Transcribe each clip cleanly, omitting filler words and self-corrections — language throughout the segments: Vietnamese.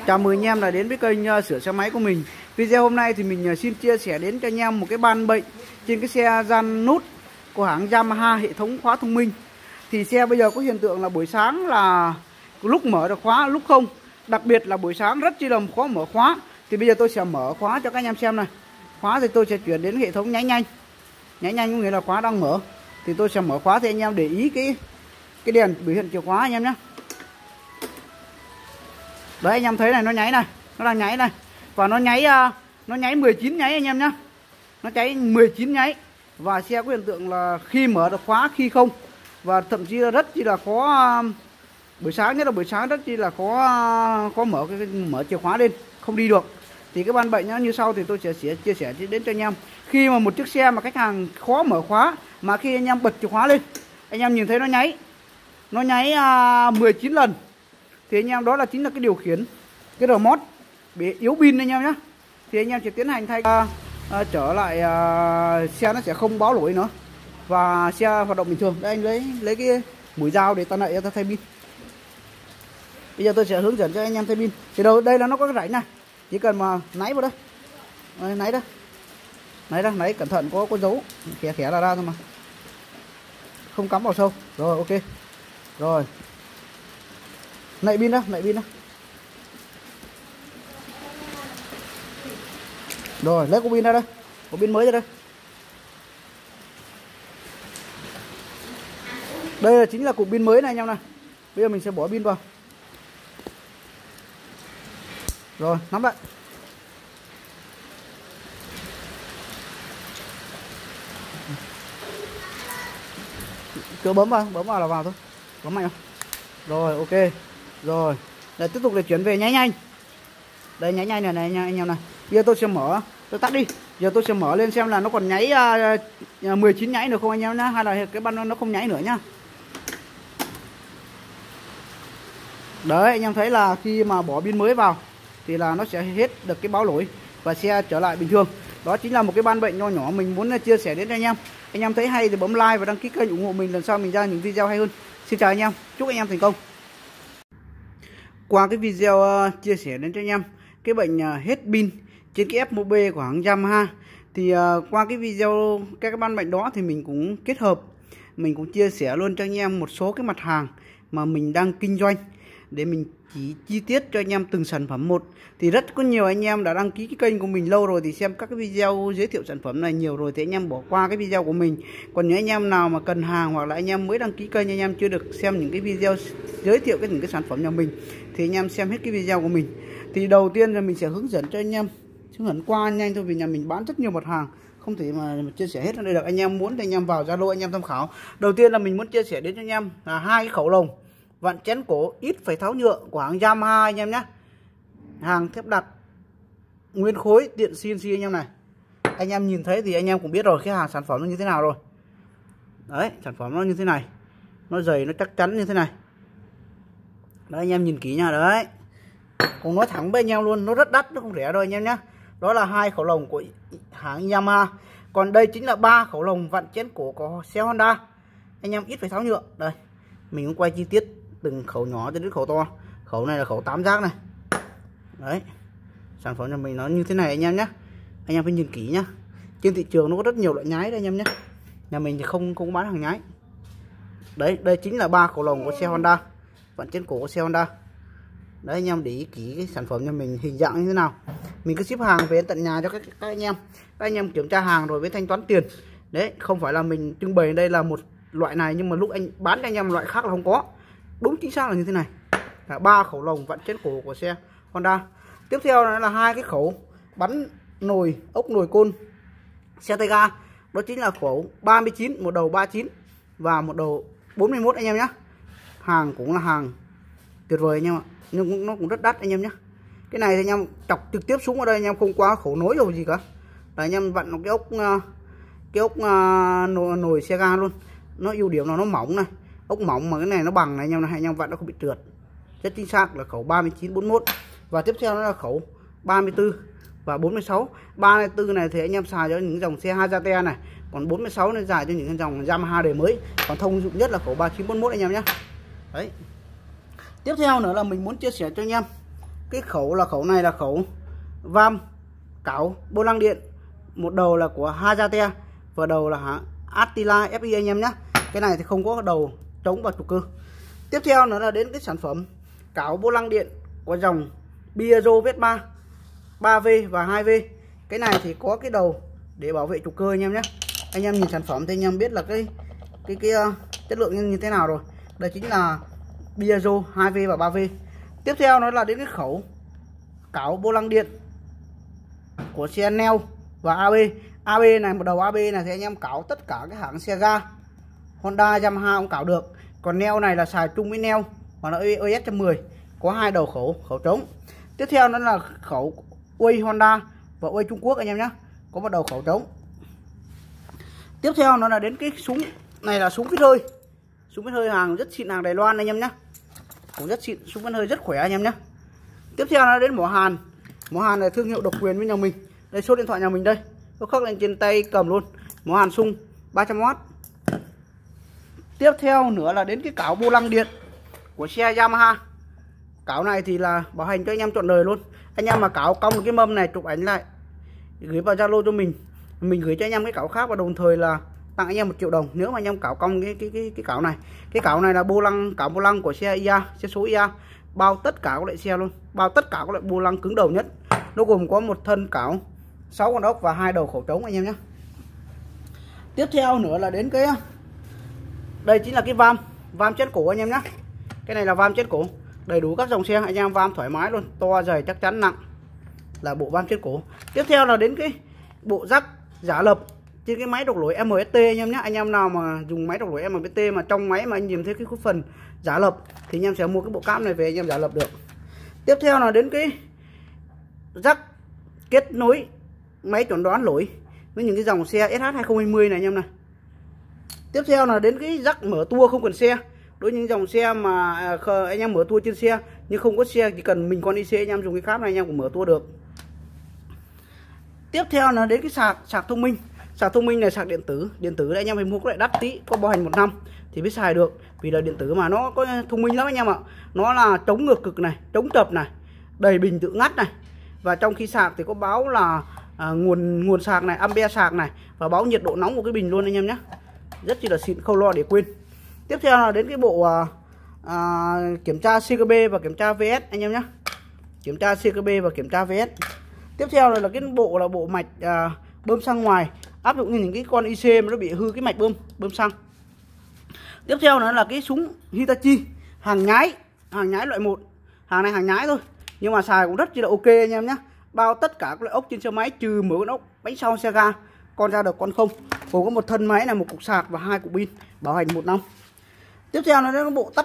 Chào mừng anh em đã đến với kênh sửa xe máy của mình. Video hôm nay thì mình xin chia sẻ đến cho anh em một cái ban bệnh trên cái xe gian nút của hãng Yamaha hệ thống khóa thông minh. Thì xe bây giờ có hiện tượng là buổi sáng là lúc mở được khóa, lúc không. Đặc biệt là buổi sáng rất chi là khó mở khóa. Thì bây giờ tôi sẽ mở khóa cho các anh em xem này. Khóa thì tôi sẽ chuyển đến hệ thống nháy nhanh. Nháy nhanh có nghĩa là khóa đang mở. Thì tôi sẽ mở khóa thì anh em để ý cái đèn biểu hiện chìa khóa anh em nhé. Đấy anh em thấy này, nó nháy này, nó đang nháy này. Và nó nháy 19 nháy anh em nhá. Nó cháy 19 nháy. Và xe có hiện tượng là khi mở được khóa, khi không. Và thậm chí là rất chi là khó, buổi sáng nhất là buổi sáng rất chi là khó mở chìa khóa lên, không đi được. Thì cái ban bệnh nó như sau thì tôi sẽ chia sẻ đến cho anh em. Khi mà một chiếc xe mà khách hàng khó mở khóa, mà khi anh em bật chìa khóa lên, anh em nhìn thấy nó nháy 19 lần. Thì anh em đó là chính là cái điều khiển cái remote bị yếu pin anh em nhé. Thì anh em sẽ tiến hành thay trở lại, xe nó sẽ không báo lỗi nữa và xe hoạt động bình thường. Đây anh lấy cái mũi dao để ta lại ta thay pin. Bây giờ tôi sẽ hướng dẫn cho anh em thay pin. Thì đây là nó có cái rãnh này, chỉ cần mà náy vào đây, náy cẩn thận, có dấu khẽ là ra thôi mà, không cắm vào sâu. Rồi ok rồi, nạy pin đó. Rồi lấy cục pin ra đây, cục pin mới ra đây. Đây là chính là cục pin mới này anh em này. Bây giờ mình sẽ bỏ pin vào. Rồi nắm lại. Cứ bấm vào là vào thôi, bấm mạnh không? Rồi ok. Rồi để tiếp tục để chuyển về nháy nhanh. Đây nháy nhanh này anh em này. Bây giờ tôi sẽ mở, tôi tắt đi. Giờ tôi sẽ mở lên xem là nó còn nháy 19 nháy được không anh em nhá, hay là cái ban nó không nháy nữa nhá. Đấy anh em thấy là khi mà bỏ pin mới vào thì là nó sẽ hết được cái báo lỗi và xe trở lại bình thường. Đó chính là một cái ban bệnh nho nhỏ mình muốn chia sẻ đến cho anh em. Anh em thấy hay thì bấm like và đăng ký kênh ủng hộ mình, lần sau mình ra những video hay hơn. Xin chào anh em, chúc anh em thành công. Qua cái video chia sẻ đến cho anh em cái bệnh hết pin trên cái F1B của hãng Yamaha, thì qua cái video các ban bệnh đó thì mình cũng kết hợp, mình cũng chia sẻ luôn cho anh em một số cái mặt hàng mà mình đang kinh doanh để mình chỉ chi tiết cho anh em từng sản phẩm một. Thì rất có nhiều anh em đã đăng ký cái kênh của mình lâu rồi thì xem các cái video giới thiệu sản phẩm này nhiều rồi thì anh em bỏ qua cái video của mình. Còn những anh em nào mà cần hàng hoặc là anh em mới đăng ký kênh, anh em chưa được xem những cái video giới thiệu những cái sản phẩm nhà mình thì anh em xem hết cái video của mình. Thì đầu tiên là mình sẽ hướng dẫn cho anh em, hướng dẫn qua nhanh thôi vì nhà mình bán rất nhiều mặt hàng, không thể mà chia sẻ hết ở đây được. Anh em muốn thì anh em vào Zalo anh em tham khảo. Đầu tiên là mình muốn chia sẻ đến cho anh em là hai cái khẩu lồng vặn chén cổ ít phải tháo nhựa của hãng Yamaha anh em nhé. Hàng thép đặc nguyên khối tiện CNC anh em này. Anh em nhìn thấy thì anh em cũng biết rồi cái hàng sản phẩm nó như thế nào rồi. Đấy, sản phẩm nó như thế này, nó dày, nó chắc chắn như thế này. Đấy anh em nhìn kỹ nha. Đấy, cũng nói thẳng với anh em luôn, nó rất đắt, nó không rẻ đâu anh em nhé. Đó là hai khẩu lồng của hãng Yamaha. Còn đây chính là ba khẩu lồng vặn chén cổ của xe Honda. Anh em ít phải tháo nhựa. Đây, mình cũng quay chi tiết từng khẩu nhỏ cho đến khẩu to. Khẩu này là khẩu 8 giác này. Đấy, sản phẩm nhà mình nó như thế này anh em nhé. Anh em phải nhìn kỹ nhá. Trên thị trường nó có rất nhiều loại nhái đây anh em nhé. Nhà mình thì không bán hàng nhái. Đấy, đây chính là ba khẩu lồng của xe Honda, vặn chén cổ của xe Honda. Đấy anh em để ý kỹ cái sản phẩm nhà mình hình dạng như thế nào. Mình cứ ship hàng về tận nhà cho các anh em. Các anh em kiểm tra hàng rồi với thanh toán tiền. Đấy, không phải là mình trưng bày đây là một loại này nhưng mà lúc anh bán cho anh em loại khác là không có. Đúng chính xác là như thế này. Là ba khẩu lồng vặn chén cổ của xe Honda. Tiếp theo là hai cái khẩu bắn nồi ốc nồi côn xe tay ga. Đó chính là khẩu 39, một đầu 39 và một đầu 41 anh em nhé. Hàng cũng là hàng tuyệt vời anh em ạ, nhưng nó cũng rất đắt anh em nhé. Cái này thì anh em chọc trực tiếp xuống ở đây, anh em không qua khẩu nối rồi gì cả. Là anh em vặn cái ốc nồi xe ga luôn. Nó ưu điểm là nó mỏng này, ốc mỏng mà cái này nó bằng này anh em vặn nó không bị trượt. Rất chính xác là khẩu 39 41. Và tiếp theo nó là khẩu 34 và 46. 34 này thì anh em xài cho những dòng xe Hayate này, còn 46 này dài cho những dòng Yamaha đời mới. Còn thông dụng nhất là khẩu 39 41 anh em nhé. Đấy. Tiếp theo nữa là mình muốn chia sẻ cho anh em cái khẩu là khẩu này là khẩu vam cảo vô lăng điện, một đầu là của Hayate và đầu là hãng Attila FI anh em nhé. Cái này thì không có đầu trống và trục cơ. Tiếp theo nữa là đến cái sản phẩm cảo vô lăng điện của dòng Piaggio Vespa 3V và 2V. Cái này thì có cái đầu để bảo vệ trục cơ anh em nhé. Anh em nhìn sản phẩm thì anh em biết là cái chất lượng như thế nào rồi. Đây chính là Piaggio 2V và 3V. Tiếp theo nó là đến cái khẩu cảo vô lăng điện của xe Neo và AB. AB này, một đầu AB này thì anh em cảo tất cả cái hãng xe ga Honda, Yamaha cũng cảo được. Còn Neo này là xài chung với Neo và nó ES 110, có hai đầu khẩu trống. Tiếp theo nó là khẩu Uy Honda và Uy Trung Quốc anh em nhé, có một đầu khẩu trống. Tiếp theo nó là đến cái súng này là súng vít hơi. Súng vít hơi hàng rất xịn, hàng Đài Loan anh em nhé, cũng rất xịn, súng vít hơi rất khỏe anh em nhé. Tiếp theo nó đến mỏ hàn. Mỏ hàn là thương hiệu độc quyền với nhà mình. Đây số điện thoại nhà mình đây, nó khắc lên trên tay cầm luôn. Mỏ hàn sung 300W. Tiếp theo nữa là đến cái cảo vô lăng điện của xe Yamaha. Cảo này thì là bảo hành cho anh em trọn đời luôn. Anh em mà cảo cong cái mâm này chụp ảnh lại gửi vào Zalo cho mình gửi cho anh em cái cảo khác, và đồng thời là tặng anh em 1 triệu đồng nếu mà anh em cảo cong cái cảo này. Cái cảo này là cảo vô lăng của xe IA, xe số IA, bao tất cả các loại xe luôn, bao tất cả các loại vô lăng cứng đầu nhất. Nó gồm có một thân cảo, 6 con ốc và 2 đầu khẩu trống anh em nhé. Tiếp theo nữa là đến cái đây chính là cái vam chết cổ anh em nhé. Cái này là vam chết cổ, đầy đủ các dòng xe anh em vam thoải mái luôn, to dày chắc chắn nặng, là bộ vam chết cổ. Tiếp theo là đến cái bộ rắc giả lập trên cái máy độc lỗi MST anh em nhé. Anh em nào mà dùng máy độc lỗi MST mà trong máy mà anh nhìn thấy cái phần giả lập thì anh em sẽ mua cái bộ cáp này về anh em giả lập được. Tiếp theo là đến cái rắc kết nối máy chẩn đoán lỗi với những cái dòng xe SH 2020 này anh em này. Tiếp theo là đến cái rắc mở tua không cần xe, đối với những dòng xe mà anh em mở tua trên xe nhưng không có xe, chỉ cần mình con IC anh em dùng cái cáp này anh em cũng mở tua được. Tiếp theo là đến cái sạc thông minh. Sạc thông minh này sạc điện tử đấy anh em phải mua cái loại đắt tí, có bảo hành 1 năm thì mới xài được, vì là điện tử mà nó có thông minh lắm anh em ạ. Nó là chống ngược cực này, chống chập này, đầy bình tự ngắt này, và trong khi sạc thì có báo là nguồn sạc này, ampere sạc này, và báo nhiệt độ nóng của cái bình luôn anh em nhé, rất chi là xịn, không lo để quên. Tiếp theo là đến cái bộ kiểm tra CKB và kiểm tra VS anh em nhé, kiểm tra CKB và kiểm tra VS. Tiếp theo là cái bộ mạch bơm xăng ngoài, áp dụng như những cái con IC mà nó bị hư cái mạch bơm xăng. Tiếp theo nó là cái súng Hitachi hàng nhái loại 1. Hàng này hàng nhái thôi nhưng mà xài cũng rất là ok anh em nhé. Bao tất cả các loại ốc trên xe máy trừ mỗi con ốc bánh sau xe ga, con ra được con không. Gồm có một thân máy là một cục sạc và 2 cục pin, bảo hành 1 năm. Tiếp theo nó là bộ tắt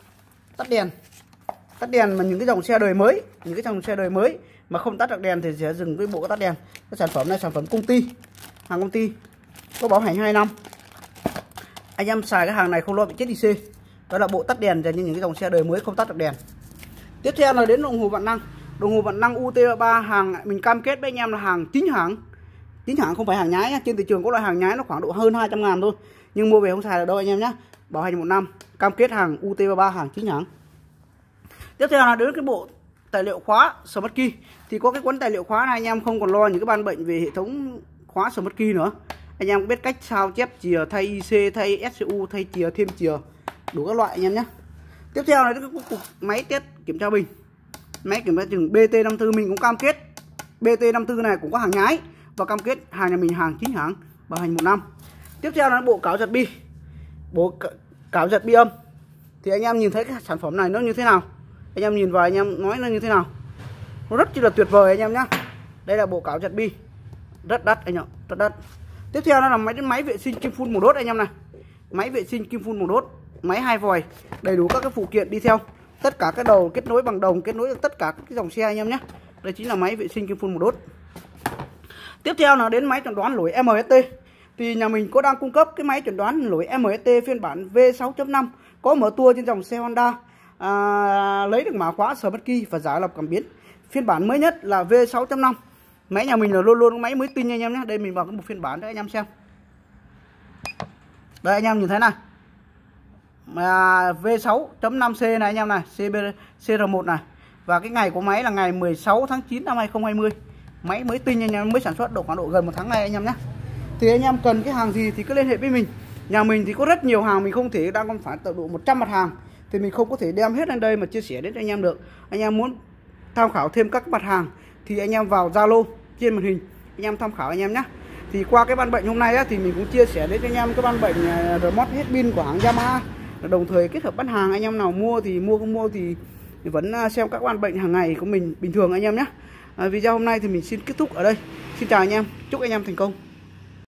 đèn mà những cái dòng xe đời mới, mà không tắt được đèn thì sẽ dừng cái bộ tắt đèn. Cái sản phẩm này sản phẩm hàng công ty, có bảo hành 2 năm. Anh em xài cái hàng này không lo bị chết IC. Đó là bộ tắt đèn dành cho những cái dòng xe đời mới không tắt được đèn. Tiếp theo là đến đồng hồ vặn năng. Đồng hồ vặn năng UT3 hàng mình cam kết với anh em là hàng chính hãng, không phải hàng nhái nhá. Trên thị trường có loại hàng nhái nó khoảng độ hơn 200.000 thôi, nhưng mua về không xài được đâu anh em nhé. Bảo hành 1 năm, cam kết hàng UT3 hàng chính hãng. Tiếp theo là đến cái bộ tài liệu khóa Smart Key. Thì có cái cuốn tài liệu khóa này anh em không còn lo những cái ban bệnh về hệ thống khóa Smart Key nữa. Anh em biết cách sao chép chìa, thay IC, thay SCU, thay chìa, thêm chìa, đủ các loại anh em nhé. Tiếp theo là cái cục máy test kiểm tra bình, máy kiểm tra chừng BT54 mình cũng cam kết. BT54 này cũng có hàng nhái và cam kết hàng nhà mình hàng chính hãng, bảo hành 1 năm. Tiếp theo là bộ cảo giật bi, cảo giật bi âm. Thì anh em nhìn thấy cái sản phẩm này nó như thế nào, anh em nhìn vào anh em nói nó như thế nào, nó rất là tuyệt vời anh em nhé. Đây là bộ cảo giật bi, rất đắt anh ạ, rất đắt. Tiếp theo nó là máy vệ sinh kim phun màu đốt anh em này, máy vệ sinh kim phun màu đốt, máy 2 vòi, đầy đủ các cái phụ kiện đi theo, tất cả các đầu kết nối bằng đồng, kết nối được tất cả các cái dòng xe anh em nhé. Đây chính là máy vệ sinh kim phun màu đốt. Tiếp theo là đến máy chẩn đoán lỗi MST. Thì nhà mình có đang cung cấp cái máy chẩn đoán lỗi MST phiên bản V6.5, có mở tua trên dòng xe Honda, lấy được mã khóa Smart Key và giả lập cảm biến. Phiên bản mới nhất là V6.5. Máy nhà mình là luôn luôn máy mới tinh anh em nhé. Đây mình vào một phiên bản để anh em xem. Đây anh em nhìn thấy này, V6.5C này anh em này, CR1 này. Và cái ngày của máy là ngày 16 tháng 9 năm 2020. Máy mới tinh anh em, mới sản xuất khoảng độ gần 1 tháng nay anh em nhé. Thì anh em cần cái hàng gì thì cứ liên hệ với mình. Nhà mình thì có rất nhiều hàng, mình không thể đang còn phải tận độ 100 mặt hàng thì mình không có thể đem hết lên đây mà chia sẻ đến cho anh em được. Anh em muốn tham khảo thêm các mặt hàng thì anh em vào Zalo trên màn hình anh em tham khảo anh em nhé. Thì qua cái ban bệnh hôm nay á, thì mình cũng chia sẻ đến cho anh em cái ban bệnh remote hết pin của hãng Yamaha, đồng thời kết hợp bán hàng. Anh em nào mua thì mua, không mua thì vẫn xem các ban bệnh hàng ngày của mình bình thường anh em nhé. Video hôm nay thì mình xin kết thúc ở đây. Xin chào anh em, chúc anh em thành công.